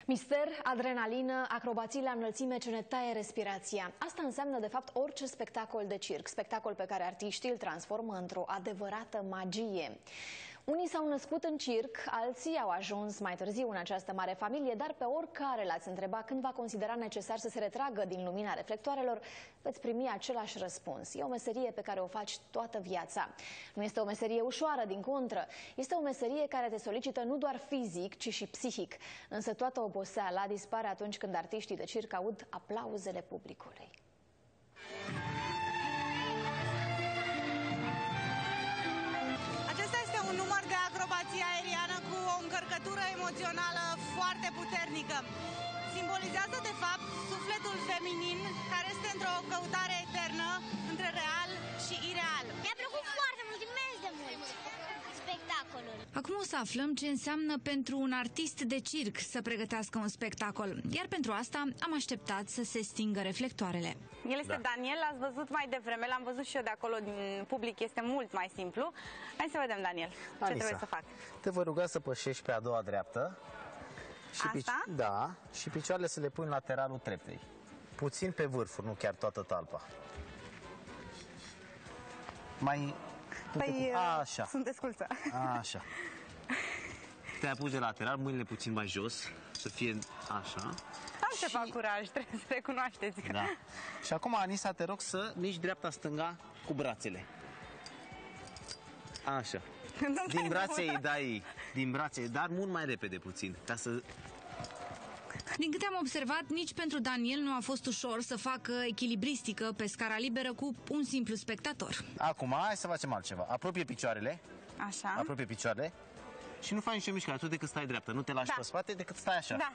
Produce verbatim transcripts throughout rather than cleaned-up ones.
Mister, adrenalină, acrobații la înălțime ce ne taie respirația. Asta înseamnă, de fapt, orice spectacol de circ. Spectacol pe care artiștii îl transformă într-o adevărată magie. Unii s-au născut în circ, alții au ajuns mai târziu în această mare familie, dar pe oricare l-ați întreba când va considera necesar să se retragă din lumina reflectoarelor, veți primi același răspuns. E o meserie pe care o faci toată viața. Nu este o meserie ușoară, din contră. Este o meserie care te solicită nu doar fizic, ci și psihic. Însă toată oboseala dispare atunci când artiștii de circ aud aplauzele publicului. Un număr de acrobație aeriană cu o încărcătură emoțională foarte puternică. Simbolizează, de fapt, sufletul feminin care este într-o căutare eternă între real și ireal. Mi-a plăcut foarte mult, imens de mult, spectacolul. Acum o să aflăm ce înseamnă pentru un artist de circ să pregătească un spectacol. Iar pentru asta am așteptat să se stingă reflectoarele. El este da. Daniel, l-ați văzut mai devreme, l-am văzut și eu de acolo din public, este mult mai simplu. Hai să vedem, Daniel, ce Alisa, trebuie să fac. Te voi ruga să pășești pe a doua dreaptă. Și Asta? Da, și picioarele să le pui în lateralul treptei. Puțin pe vârfuri, nu chiar toată talpa. Mai... Păi, așa. sunt desculță. Așa. Te apuci de lateral, mâinile puțin mai jos, să fie așa. Am și... ceva curaj, trebuie să recunoașteți. Da. Și acum, Anisa, te rog să miști dreapta-stânga cu brațele. Așa. Din brațe îi dai, din brațe, dar mult mai repede puțin, ca să... Din câte am observat, nici pentru Daniel nu a fost ușor să facă echilibristică pe scara liberă cu un simplu spectator. Acum, hai să facem altceva. Apropie picioarele. Așa. Apropie picioarele. Și nu faci nicio mișcare, tu decât stai dreaptă. Nu te lași da. pe spate, decât stai așa. Da.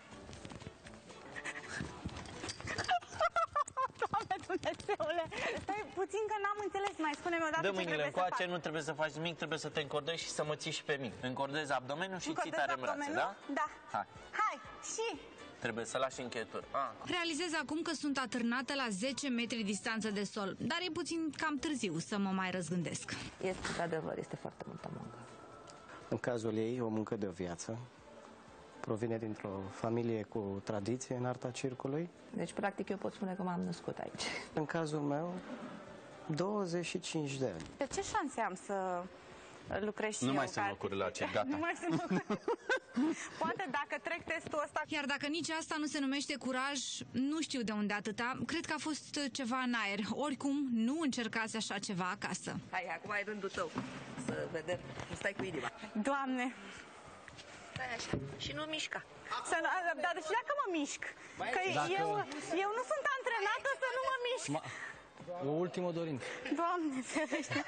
Doamne Dumnezeule! Stai puțin că n-am înțeles, mai spune-mi odată ce trebuie să fac. Dă mâinile încoace, nu trebuie să faci nimic, trebuie să te încordezi și să mă ții și pe mine. Încordezi abdomenul și ții tare în brațe, da? Da. Hai. Hai, și... Trebuie să lași încheietură. Ah. Realizez acum că sunt atârnată la zece metri distanță de sol, dar e puțin cam târziu să mă mai răzgândesc. Este, de adevăr, este foarte multă muncă. În cazul ei, o muncă de o viață. Provine dintr-o familie cu tradiție în arta circului. Deci, practic, eu pot spune că m-am născut aici. În cazul meu, douăzeci și cinci de ani. De ce șanse am să lucrez și nu eu? Nu mai sunt locuri la ce, gata. Nu mai sunt locuri. Poate dacă trec testul ăsta... Iar dacă nici asta nu se numește curaj, nu știu de unde atâta. Cred că a fost ceva în aer. Oricum, nu încercați așa ceva acasă. Hai, acum ai rândul tău. Să vedem. Stai cu inima. Doamne! Stai așa. Și nu mișca. Să, dar și dacă mă mișc? Că dacă... eu, eu nu sunt antrenată să nu mă mișc. Ma... O ultimă dorință. Doamne, ferește!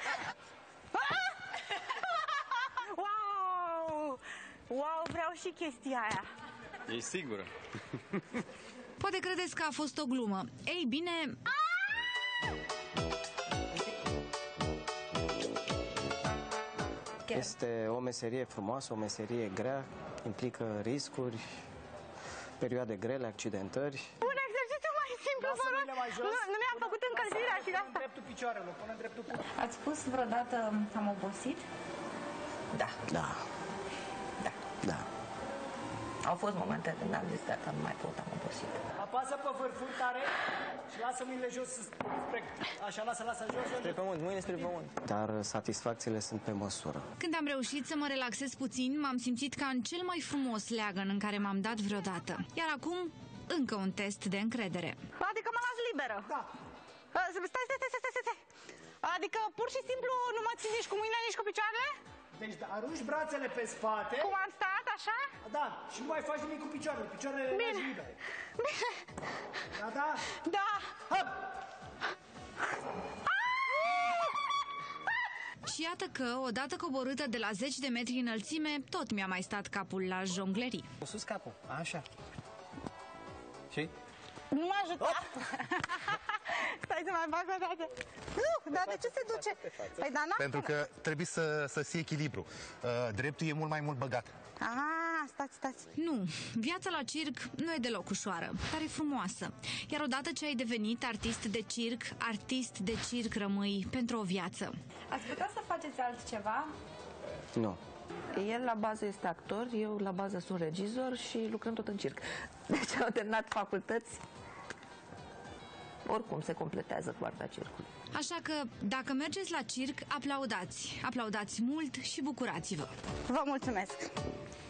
Wow! Wow, vreau și chestia aia. Ești sigură? Poate credeți că a fost o glumă. Ei bine... Este o meserie frumoasă, o meserie grea, implică riscuri, perioade grele, accidentări. Un exercițiu mai simplu, vă rog. Nu, nu mi-am făcut încălzirea și de asta. Dreptul picioarelor, pune în dreptul picioarelor. Ați spus vreodată am obosit? Da. Da. Da. Da. Au fost momente când am zis gata, nu mai pot, am obosit. Apasă pe vârful tare și lasă mâinile jos spre... Așa, lasă, lasă jos. Spre pământ, mâine spre pământ. Dar satisfacțiile sunt pe măsură. Când am reușit să mă relaxez puțin, m-am simțit ca în cel mai frumos leagăn în care m-am dat vreodată. Iar acum, încă un test de încredere. Adică mă las liberă. Da. Stai, stai, stai, stai, stai, stai. Adică pur și simplu nu mă ții nici cu mâinile, nici cu picioarele? Deci arunci brațele pe spate. Cum am stat, așa? Da, și nu mai faci nimic cu picioarele. Picioarele le lași libere. Bine. Da, da? Da. Hop! Și iată că, odată coborâtă de la zeci de metri înălțime, tot mi-a mai stat capul la jonglerii. Sus capul, așa. Și? Nu mă ajuta. Stai să mai fac o dată. Nu, dar de ce se duce? Păi, dar pentru că trebuie să, să ții echilibru. Uh, dreptul e mult mai mult băgat. Ah, stați, stați. Nu, viața la circ nu e deloc ușoară, dar e frumoasă. Iar odată ce ai devenit artist de circ, artist de circ rămâi pentru o viață. Ați putea să faceți altceva? Nu. El la bază este actor, eu la bază sunt regizor și lucrăm tot în circ. Deci au terminat facultăți. Oricum se completează cu arta circului. Așa că, dacă mergeți la circ, aplaudați. Aplaudați mult și bucurați-vă. Vă mulțumesc!